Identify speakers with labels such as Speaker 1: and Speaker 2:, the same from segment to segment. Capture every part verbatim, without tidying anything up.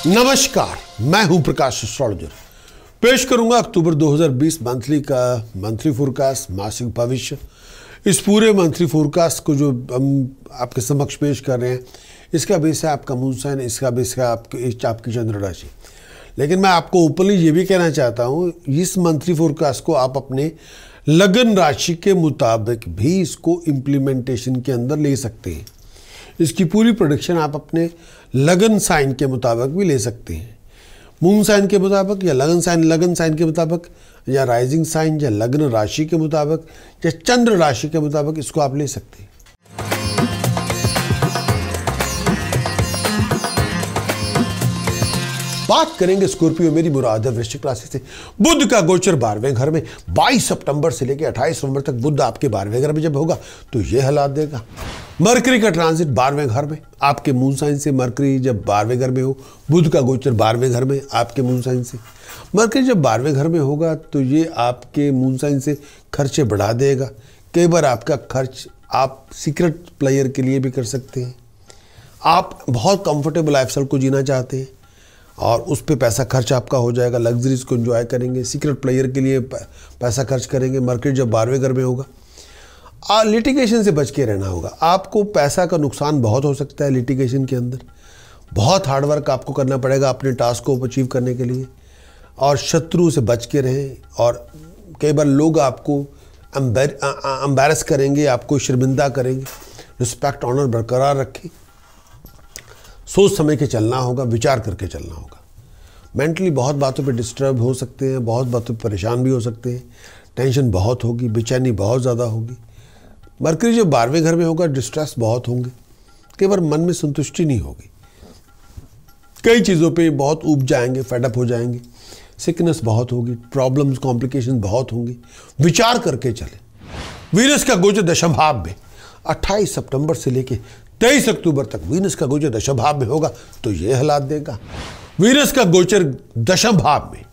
Speaker 1: नमस्कार, मैं हूं प्रकाश एस्ट्रोलॉजर। पेश करूंगा अक्टूबर दो हज़ार बीस मंथली का मंथली फोरकास्ट, मासिक भविष्य। इस पूरे मंथली फोरकास्ट को जो हम आपके समक्ष पेश कर रहे हैं, इसका बेस है आपका मून साइन, इसका बेस है आपके आपकी चंद्र राशि। लेकिन मैं आपको ओपनली ये भी कहना चाहता हूँ, इस मंथली फोरकास्ट को आप अपने लगन राशि के मुताबिक भी इसको इम्प्लीमेंटेशन के अंदर ले सकते हैं। इसकी पूरी प्रोडिक्शन आप अपने लगन साइन के मुताबिक भी ले सकते हैं। मून साइन के मुताबिक या लगन साइन लगन साइन के मुताबिक या राइजिंग साइन या लग्न राशि के मुताबिक या चंद्र राशि के मुताबिक इसको आप ले सकते हैं। बात करेंगे स्कॉर्पियो मेरी मुराद है वृश्चिक राशि से। बुध का गोचर बारहवें घर में बाईस सितंबर से लेकर अट्ठाईस नवंबर तक बुध आपके बारहवें घर में जब होगा तो ये हालात देगा। मरकरी का ट्रांजिट बारहवें घर में, आपके मून साइन से मरकरी जब बारहवें घर में हो, बुध का गोचर बारहवें घर में आपके मून साइन से, मरकरी जब बारहवें घर में होगा तो ये आपके मून साइन से खर्चे बढ़ा देगा। कई बार आपका खर्च आप सीक्रेट प्लेयर के लिए भी कर सकते हैं। आप बहुत कंफर्टेबल लाइफस्टाइल को जीना चाहते हैं और उस पर पैसा खर्च आपका हो जाएगा, लग्जरीज को एंजॉय करेंगे, सीक्रेट प्लेयर के लिए पैसा खर्च करेंगे। मरकरी जब बारहवें घर में होगा, आ लिटिगेशन से बच के रहना होगा। आपको पैसा का नुकसान बहुत हो सकता है लिटिगेशन के अंदर। बहुत हार्डवर्क आपको करना पड़ेगा अपने टास्क को अचीव करने के लिए, और शत्रु से बच के रहें। और कई बार लोग आपको एम्बैरस करेंगे, आपको शर्मिंदा करेंगे। रिस्पेक्ट ऑनर बरकरार रखें, सोच समझ के चलना होगा, विचार करके चलना होगा। मेंटली बहुत बातों पे डिस्टर्ब हो सकते हैं, बहुत बातों पे परेशान भी हो सकते हैं। टेंशन बहुत होगी, बेचैनी बहुत ज़्यादा होगी। मरकरी जो बारहवें घर में होगा, डिस्ट्रेस बहुत होंगे। कई बार मन में संतुष्टि नहीं होगी, कई चीज़ों पे बहुत ऊब जाएंगे, फेडअप हो जाएंगे। सिकनेस बहुत होगी, प्रॉब्लम्स कॉम्प्लिकेशन बहुत होंगी। विचार करके चले। वीनस का गोचर दशम भाव में अट्ठाईस सितंबर से लेके तेईस अक्टूबर तक वीनस का गोचर दशम भाव में होगा तो ये हालात देगा। वीनस का गोचर दशम भाव में,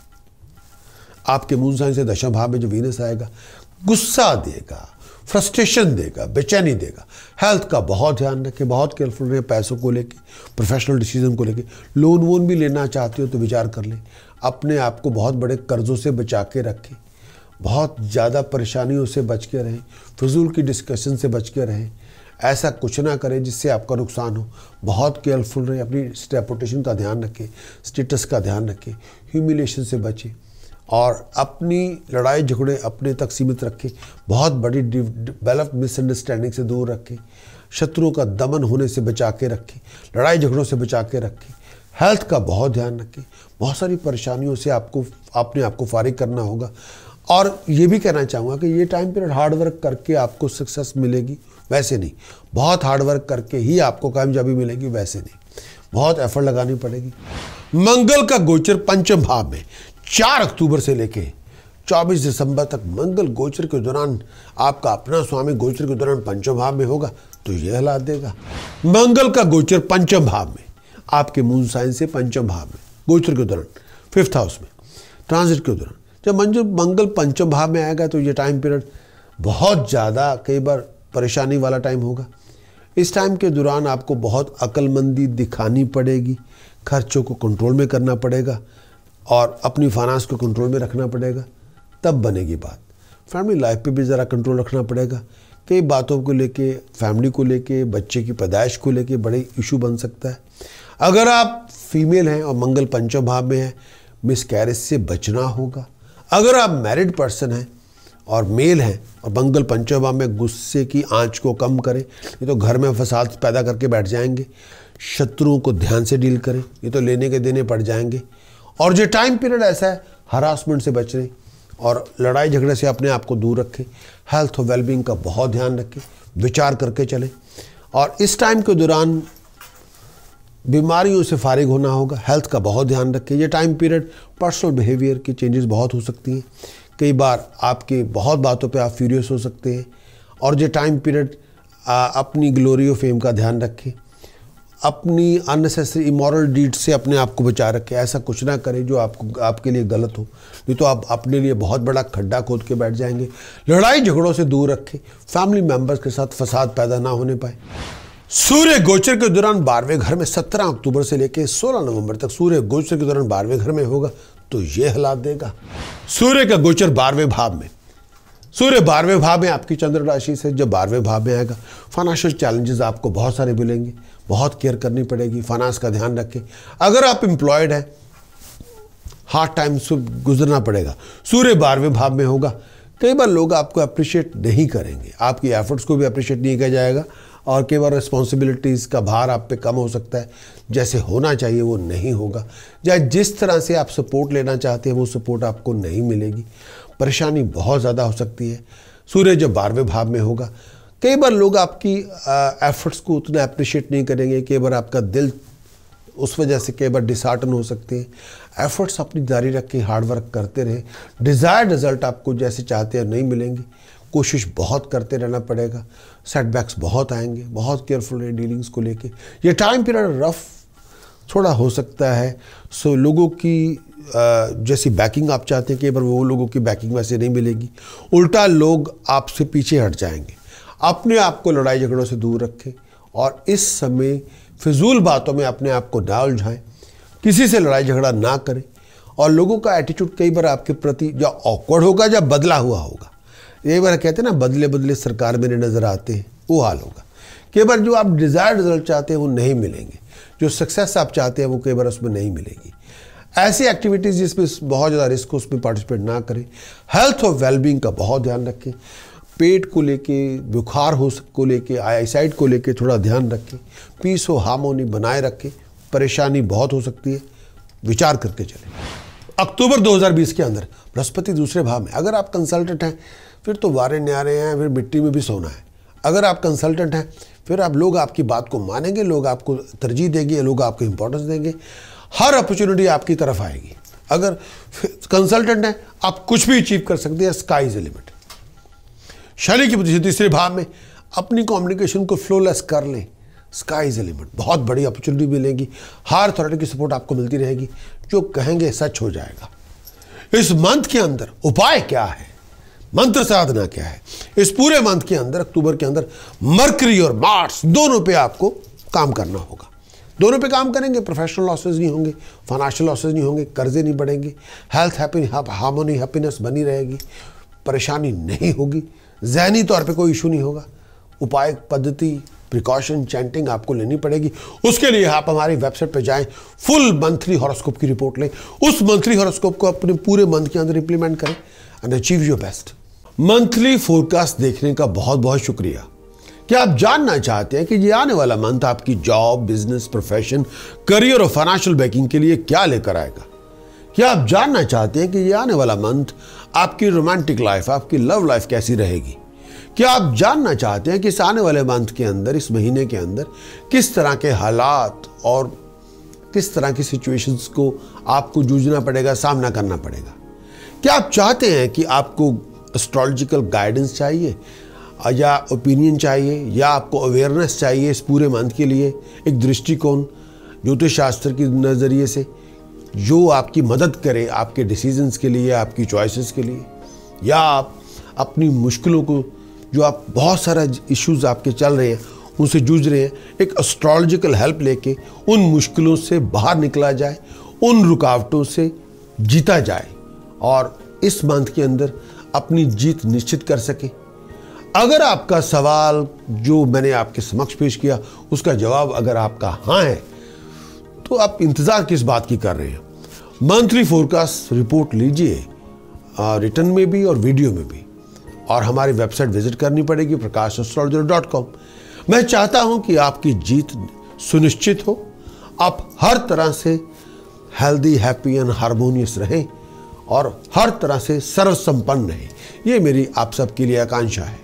Speaker 1: आपके मून साइन से दशम भाव में जो वीनस आएगा, गुस्सा देगा, फ्रस्ट्रेशन देगा, बेचैनी देगा। हेल्थ का बहुत ध्यान रखें, बहुत केयरफुल रहें। पैसों को लेके, प्रोफेशनल डिसीजन को लेके, लोन वोन भी लेना चाहते हो तो विचार कर लें। अपने आप को बहुत बड़े कर्जों से बचा के रखें, बहुत ज़्यादा परेशानियों से बच के रहें, फिजूल की डिस्कशन से बच के रहें। ऐसा कुछ ना करें जिससे आपका नुकसान हो। बहुत केयरफुल रहें, अपनी रेपुटेशन का ध्यान रखें, स्टेटस का ध्यान रखें, ह्यूमिलेशन से बचें और अपनी लड़ाई झगड़े अपने तक सीमित रखें। बहुत बड़ी डेवलप मिसअंडरस्टैंडिंग से दूर रखें। शत्रुओं का दमन होने से बचा के रखें, लड़ाई झगड़ों से बचा के रखें। हेल्थ का बहुत ध्यान रखें। बहुत सारी परेशानियों से आपको अपने आप को फारिग करना होगा। और ये भी कहना चाहूँगा कि ये टाइम पीरियड हार्डवर्क करके आपको सक्सेस मिलेगी, वैसे नहीं। बहुत हार्डवर्क करके ही आपको कामयाबी मिलेगी, वैसे नहीं। बहुत एफर्ट लगानी पड़ेगी। मंगल का गोचर पंचम भाव में चार अक्टूबर से लेके चौबीस दिसंबर तक मंगल गोचर के दौरान, आपका अपना स्वामी गोचर के दौरान पंचम भाव में होगा तो ये हालात देगा। मंगल का गोचर पंचम भाव में, आपके मून साइन से पंचम भाव में गोचर के दौरान, फिफ्थ हाउस में ट्रांजिट के दौरान, जब मंगल मंगल पंचम भाव में आएगा तो ये टाइम पीरियड बहुत ज़्यादा कई बार परेशानी वाला टाइम होगा। इस टाइम के दौरान आपको बहुत अक्लमंदी दिखानी पड़ेगी, खर्चों को कंट्रोल में करना पड़ेगा और अपनी फाइनेंस को कंट्रोल में रखना पड़ेगा, तब बनेगी बात। फैमिली लाइफ पे भी ज़रा कंट्रोल रखना पड़ेगा। कई बातों को लेके, फैमिली को लेके, बच्चे की पैदाइश को लेके बड़े इशू बन सकता है। अगर आप फीमेल हैं और मंगल पंचम भाव में है, मिस कैरेज से बचना होगा। अगर आप मैरिड पर्सन हैं और मेल हैं और मंगल पंचम भाव में, गुस्से की आंच को कम करें, ये तो घर में फसाद पैदा करके बैठ जाएंगे। शत्रुओं को ध्यान से डील करें, ये तो लेने के देने पड़ जाएंगे। और जो टाइम पीरियड ऐसा है, हरासमेंट से बचने और लड़ाई झगड़े से अपने आप को दूर रखें। हेल्थ और वेलबींग का बहुत ध्यान रखें, विचार करके चलें। और इस टाइम के दौरान बीमारियों से फारिग होना होगा। हेल्थ का बहुत ध्यान रखें। ये टाइम पीरियड पर्सनल बिहेवियर की चेंजेस बहुत हो सकती हैं। कई बार आपके बहुत बातों पे आप फ्यूरियस हो सकते हैं। और ये टाइम पीरियड अपनी ग्लोरी और फेम का ध्यान रखें। अपनी अननेसेसरी इमोरल डीड से अपने आप को बचा रखें। ऐसा कुछ ना करें जो आपको आपके लिए गलत हो, नहीं तो आप अपने लिए बहुत बड़ा खड्डा खोद के बैठ जाएंगे। लड़ाई झगड़ों से दूर रखें। फैमिली मेम्बर्स के साथ फसाद पैदा ना होने पाए। सूर्य गोचर के दौरान बारहवें घर में सत्रह अक्टूबर से लेकर सोलह नवंबर तक सूर्य गोचर के दौरान बारहवें घर में होगा तो यह हालात देगा। सूर्य का गोचर बारहवें भाव में, सूर्य बारहवें भाव में आपकी चंद्र राशि से जब बारहवें भाव में आएगा, फाइनेंशियल चैलेंजेस आपको बहुत सारे मिलेंगे, बहुत केयर करनी पड़ेगी, फाइनेंस का ध्यान रखें। अगर आप एम्प्लॉयड हैं, हार्ड टाइम से गुजरना पड़ेगा। सूर्य बारहवें भाव में होगा, कई बार लोग आपको अप्रिशिएट नहीं करेंगे, आपकी एफर्ट्स को भी अप्रिशिएट नहीं किया जाएगा और कई बार रिस्पॉन्सिबिलिटीज़ का भार आप पे कम हो सकता है, जैसे होना चाहिए वो नहीं होगा, या जिस तरह से आप सपोर्ट लेना चाहते हैं वो सपोर्ट आपको नहीं मिलेगी, परेशानी बहुत ज़्यादा हो सकती है। सूर्य जब बारहवें भाव में होगा, कई बार लोग आपकी एफर्ट्स को उतना अप्रिशिएट नहीं करेंगे, कई बार आपका दिल उस वजह से कई बार डिसहार्टन हो सकते हैं। एफर्ट्स अपनी जारी रख के हार्ड वर्क करते रहे, डिज़ायर्ड रिजल्ट आपको जैसे चाहते हैं नहीं मिलेंगे, कोशिश बहुत करते रहना पड़ेगा, सेटबैक्स बहुत आएंगे, बहुत केयरफुल रहे डीलिंग्स को लेके। ये टाइम पीरियड रफ थोड़ा हो सकता है, सो लोगों की जैसी बैकिंग आप चाहते हैं कई बार वो लोगों की बैकिंग वैसे नहीं मिलेगी, उल्टा लोग आपसे पीछे हट जाएंगे। अपने आप को लड़ाई झगड़ों से दूर रखें और इस समय फिजूल बातों में अपने आप को ना उलझाएं, किसी से लड़ाई झगड़ा ना करें और लोगों का एटीट्यूड कई बार आपके प्रति या ऑकवर्ड होगा या बदला हुआ होगा। कई बार कहते हैं ना, बदले बदले सरकार मेरे नज़र आते हैं, वो हाल होगा। कई बार जो आप डिज़ायर्ड रिजल्ट चाहते हैं वो नहीं मिलेंगे, जो सक्सेस आप चाहते हैं वो कई बार उसमें नहीं मिलेगी। ऐसी एक्टिविटीज़ जिसमें बहुत ज़्यादा रिस्क हो उसमें पार्टिसिपेट ना करें। हेल्थ और वेलबींग का बहुत ध्यान रखें, पेट को लेके, बुखार हो को लेके, आईसाइट को लेके थोड़ा ध्यान रखें, पीस और हार्मोनी बनाए रखें, परेशानी बहुत हो सकती है, विचार करके चलें। अक्टूबर दो हज़ार बीस के अंदर बृहस्पति दूसरे भाव में, अगर आप कंसल्टेंट हैं फिर तो वारे न्यारे हैं, फिर मिट्टी में भी सोना है। अगर आप कंसल्टेंट हैं फिर आप लोग आपकी बात को मानेंगे, लोग आपको तरजीह देंगे, लोग आपको इंपॉर्टेंस देंगे, हर अपॉर्चुनिटी आपकी तरफ आएगी। अगर कंसल्टेंट हैं आप कुछ भी अचीव कर सकते हैं, sky is the limit. Shani की पोजीशन तीसरे भाव में, अपनी कम्युनिकेशन को फ्लोलेस कर लें, स्काई इज द लिमिट, बहुत बड़ी अपॉर्चुनिटी मिलेगी, हर अथॉरिटी की सपोर्ट आपको मिलती रहेगी, जो कहेंगे सच हो जाएगा। इस मंथ के अंदर उपाय क्या है, मंत्र साधना क्या है, इस पूरे मंथ के अंदर अक्टूबर के अंदर मरकरी और मार्स दोनों पे आपको काम करना होगा। दोनों पे काम करेंगे, प्रोफेशनल लॉसेज नहीं होंगे, फाइनेंशियल लॉसेज नहीं होंगे, कर्जे नहीं बढ़ेंगे, हेल्थ हैप्पी हार्मोनी हैप्पीनेस बनी रहेगी, परेशानी नहीं होगी, ज़हनी तौर पे कोई इशू नहीं होगा। उपाय पद्धति प्रिकॉशन चैंटिंग आपको लेनी पड़ेगी। उसके लिए आप हमारी वेबसाइट पे जाएं, फुल मंथली हॉरोस्कोप की रिपोर्ट लें, उस मंथली हॉरोस्कोप को अपने पूरे मंथ के अंदर इंप्लीमेंट करें and achieve your best. Monthly forecast देखने का बहुत बहुत शुक्रिया। क्या आप जानना चाहते हैं कि ये आने वाला मंथ आपकी जॉब, बिजनेस, प्रोफेशन, करियर और फाइनेंशियल बैकिंग के लिए क्या लेकर आएगा? क्या आप जानना चाहते हैं कि ये आने वाला मंथ आपकी रोमांटिक लाइफ, आपकी लव लाइफ कैसी रहेगी? क्या आप जानना चाहते हैं कि इस आने वाले मंथ के अंदर, इस महीने के अंदर किस तरह के हालात और किस तरह की सिचुएशंस को आपको जूझना पड़ेगा, सामना करना पड़ेगा? क्या आप चाहते हैं कि आपको एस्ट्रोलॉजिकल गाइडेंस चाहिए या ओपिनियन चाहिए या आपको अवेयरनेस चाहिए इस पूरे मंथ के लिए, एक दृष्टिकोण ज्योतिष शास्त्र के नज़रिए से जो आपकी मदद करे आपके डिसीजंस के लिए, आपकी चॉइसेस के लिए, या आप अपनी मुश्किलों को, जो आप बहुत सारा इश्यूज आपके चल रहे हैं उनसे जूझ रहे हैं, एक एस्ट्रोलॉजिकल हेल्प लेके उन मुश्किलों से बाहर निकला जाए, उन रुकावटों से जीता जाए और इस मंथ के अंदर अपनी जीत निश्चित कर सके। अगर आपका सवाल जो मैंने आपके समक्ष पेश किया उसका जवाब अगर आपका हाँ है तो आप इंतज़ार किस बात की कर रहे हैं? मंथली फोरकास्ट रिपोर्ट लीजिए, रिटर्न में भी और वीडियो में भी, और हमारी वेबसाइट विजिट करनी पड़ेगी प्रकाश एस्ट्रोलॉजर डॉट कॉम। मैं चाहता हूं कि आपकी जीत सुनिश्चित हो, आप हर तरह से हेल्दी, हैप्पी एंड हार्मोनियस रहें और हर तरह से सर्वसंपन्न रहें। ये मेरी आप सबके लिए आकांक्षा है।